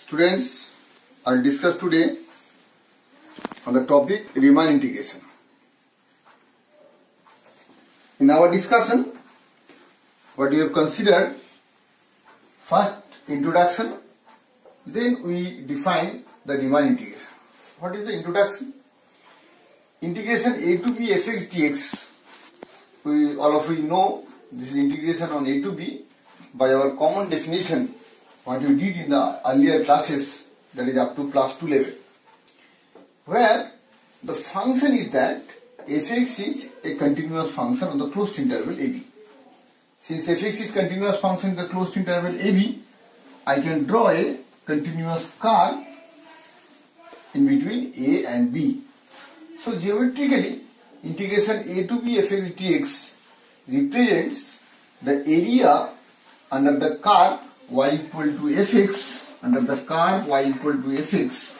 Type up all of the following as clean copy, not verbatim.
Students, I'll discuss today on the topic Riemann integration. In our discussion, what we have considered, first introduction, then we define the Riemann integration. What is the introduction? Integration a to b fx dx. All of you know this is integration on a to b by our common definition, what we did in the earlier classes, that is up to class 2 level, where the function is that fx is a continuous function on the closed interval ab. Since fx is continuous function in the closed interval ab, I can draw a continuous curve in between a and b. So geometrically, integration a to b fx dx represents the area under the curve y equal to fx, under the curve y equal to fx,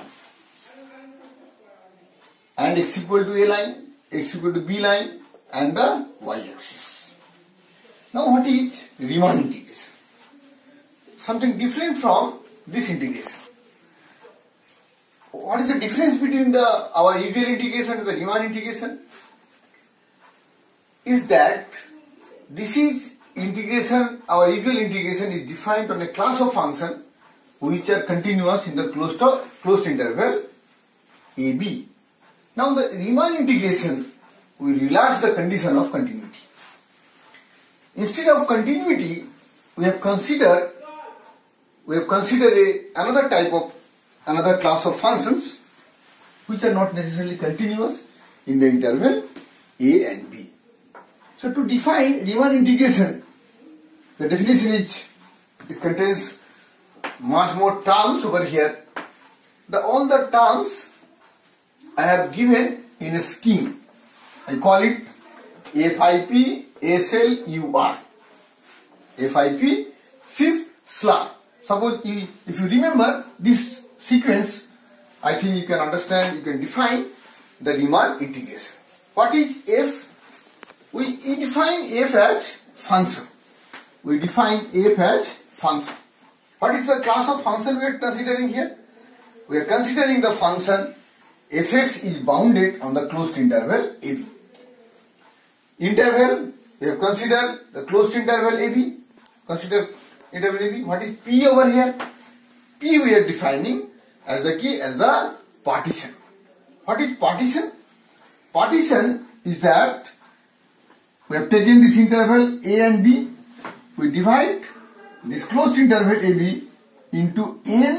and x equal to a line, x equal to b line, and the y-axis. Now what is Riemann integration? Something different from this integration. What is the difference between our usual integration and the Riemann integration? Is that this is integration, our usual integration is defined on a class of function which are continuous in the closed interval ab. Now the Riemann integration, we relax the condition of continuity. Instead of continuity, we have considered another class of functions which are not necessarily continuous in the interval a and b. So to define Riemann integration, the definition it contains much more terms over here. All the terms I have given in a scheme. I call it FIP SLUR. FIP, fifth slur. Suppose if you remember this sequence, I think you can understand, you can define the Riemann integration. What is f? We define f as function. We define f as function. What is the class of function we are considering here? We are considering the function fx is bounded on the closed interval ab. Interval, we have considered the closed interval ab. Consider interval ab. What is p over here? P we are defining as the partition. What is partition? Partition is that we have taken this interval a and b. We divide this closed interval ab into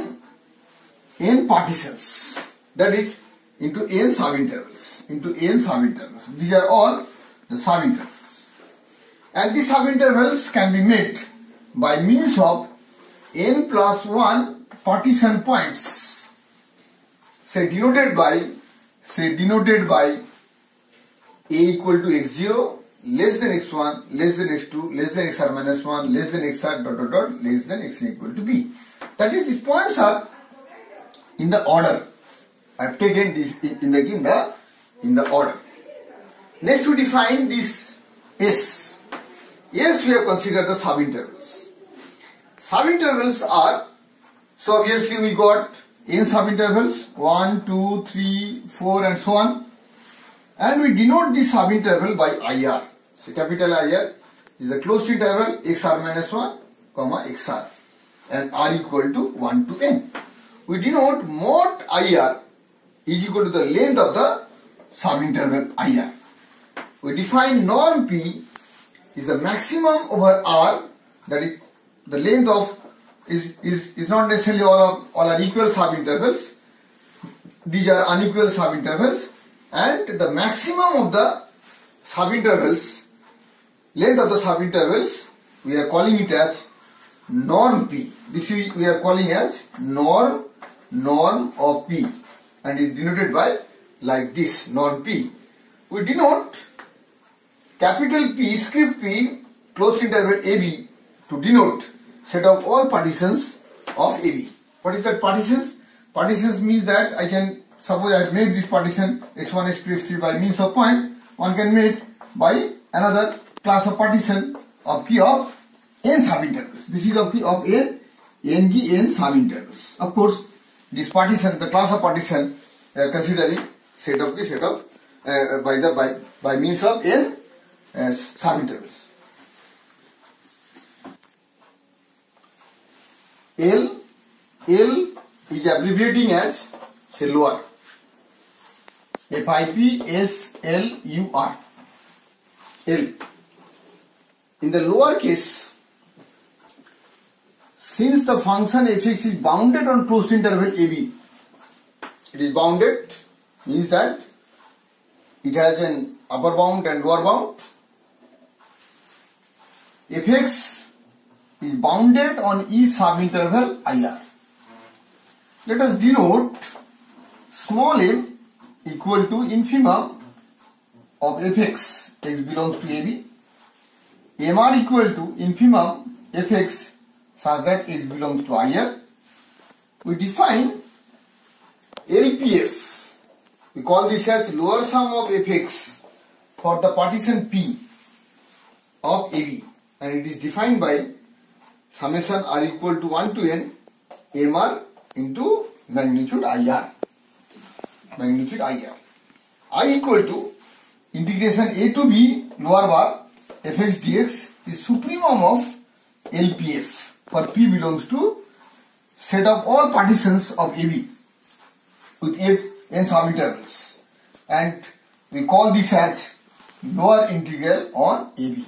n partitions. That is into n subintervals. These are all the subintervals. And these subintervals can be made by means of n plus 1 partition points, denoted by a equal to x0, less than x1, less than x2, less than xr minus 1, less than xr dot dot dot, less than xn equal to b. That is, these points are in the order. I have taken this in the order. Next we define this S. S we have considered the subintervals. Subintervals are, so obviously we got n subintervals, 1, 2, 3, 4 and so on. And we denote this subinterval by IR. So capital IR is the closed interval xr minus 1, xr, and r equal to 1 to n. We denote mod IR is equal to the length of the subinterval IR. We define norm P is the maximum over R, that is the length of is not necessarily all are equal subintervals. These are unequal subintervals, and the maximum of the subintervals, length of the subintervals, we are calling it as norm P. This we are calling as norm of P, and is denoted by like this, norm P. We denote capital P, script P, closed interval AB to denote set of all partitions of AB. What is that partitions? Partitions means that I can, suppose I have made this partition x1, x2, x3 by means of point, one can make by another class of partition of P of n subintervals. This is of P of n n ki n sub-intervals. Of course, this partition, the class of partition, we are considering set of by means of n sub-intervals. L is abbreviating as, say, lower. FIPSLUR. L. In the lower case, since the function fx is bounded on closed interval AB, it is bounded, means that it has an upper bound and lower bound. Fx is bounded on each subinterval IR. Let us denote small m equal to infimum of fx, x belongs to AB, mr equal to infimum fx such that x belongs to IR. We define LPF. We call this as lower sum of fx for the partition P of AB, and it is defined by summation r equal to 1 to n mr into magnitude IR. Magnitude IR. I equal to integration a to b lower bar fx dx is supremum of LPF for P belongs to set of all partitions of AB with n subintervals, and we call this as lower integral on AB.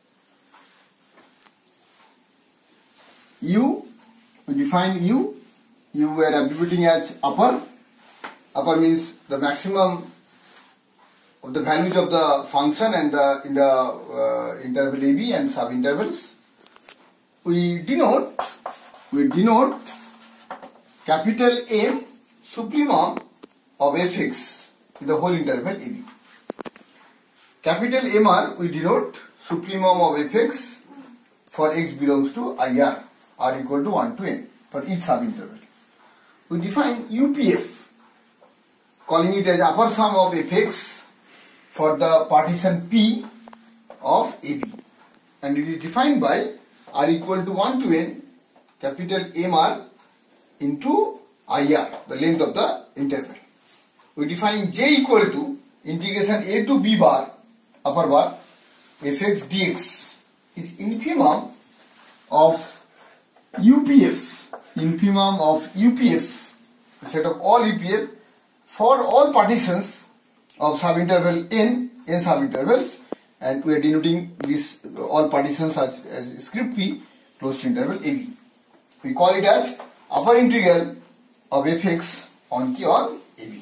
U, we define U we are abbreviating as upper. Upper means the maximum of the values of the function and in the interval AB and subintervals. We denote capital M supremum of fx in the whole interval AB. Capital MR we denote supremum of fx for x belongs to IR, r equal to 1 to n for each subinterval. We define UPF, calling it as upper sum of fx for the partition P of AB, and it is defined by r equal to 1 to n capital MR into IR, the length of the interval. We define J equal to integration a to b bar upper bar fx dx is infimum of UPF, set of all UPF for all partitions of subinterval n subintervals, and we are denoting this all partitions as script P closed to interval AB. We call it as upper integral of fx on AB.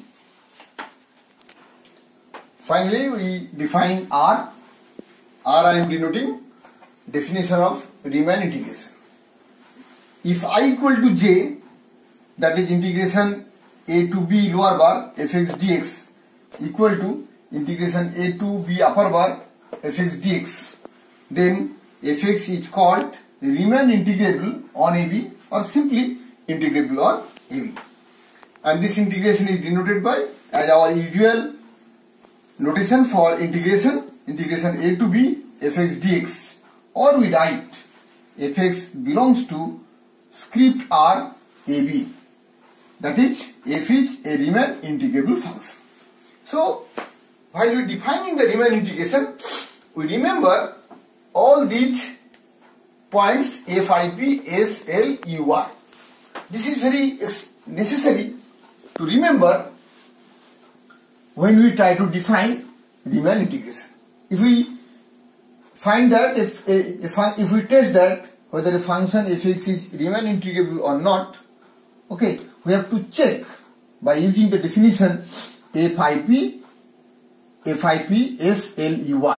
Finally, we define R. I am denoting definition of Riemann integration. If I equal to J, that is integration a to b lower bar fx dx equal to integration a to b upper bar fx dx, then fx is called Riemann integrable on AB or simply integrable on AB. And this integration is denoted by as our usual notation for integration a to b fx dx, or we write fx belongs to script R AB, that is f is a Riemann integrable function. So while we defining the Riemann integration, we remember all these points f, I, p, s, l, u, r. This is very necessary to remember when we try to define Riemann integration. If we find that if we test that whether a function fx is Riemann integrable or not, okay, we have to check by using the definition f, I, p, s, l, u, r.